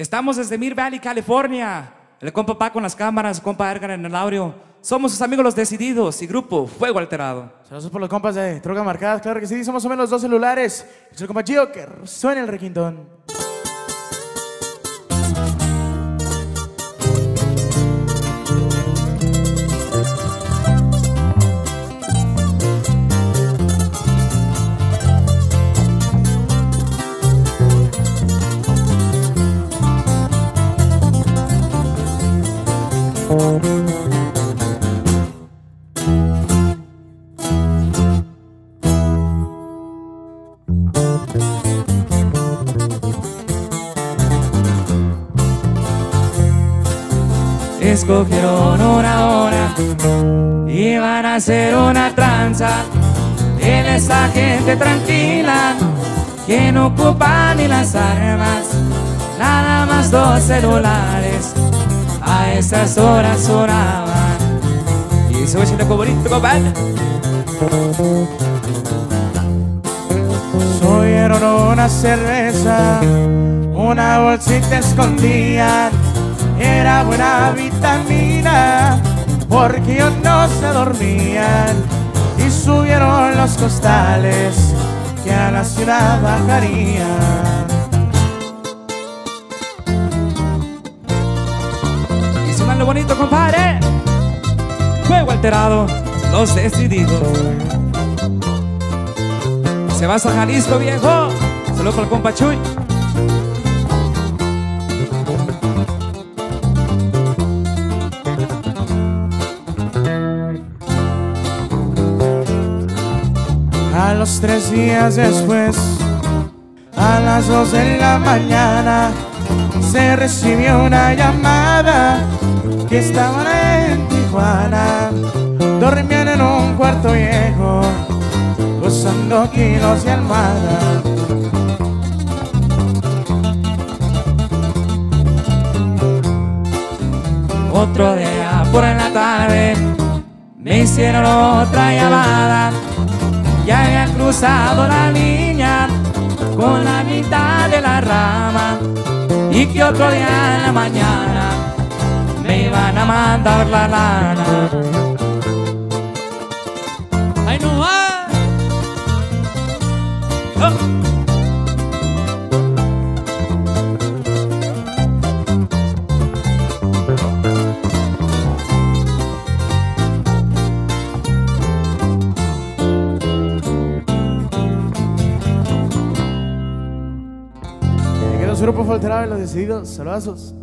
Estamos desde Mill Valley, California. El compa Paco en las cámaras, el compa Edgar en el audio. Somos sus amigos Los Decididos y grupo Fuego Alterado. Saludos por los compas de Troca Marcadas, claro que sí. Somos o menos 2 celulares. Es el compa Gio, que suene el requintón. Escogieron una hora, iban a hacer una tranza en esa gente tranquila que no ocupa ni las armas, nada más 2 celulares a esas horas sonaban. Y se va haciendo como bonito, compadre. Subieron una cerveza, una bolsita escondían. Era buena vitamina, porque ellos no se dormían. Y subieron los costales que a la ciudad bajarían. Y sonando bonito, compadre. Fuego Alterado, Los Decididos. Se vas a Jalisco, viejo. Saludos para el compa Chuy. A los 3 días después, a las 2 de la mañana, se recibió una llamada que estaban en Tijuana. Dormían en un cuarto viejo, usando kilos de almohada. Otro día por la tarde me hicieron otra llamada. Ya había cruzado la línea con la mitad de la rama, y que otro día en la mañana me iban a mandar la lana. ¡Ay, no va! ¡Oh! Grupo Fuego Alterado y Los Decididos, saludazos.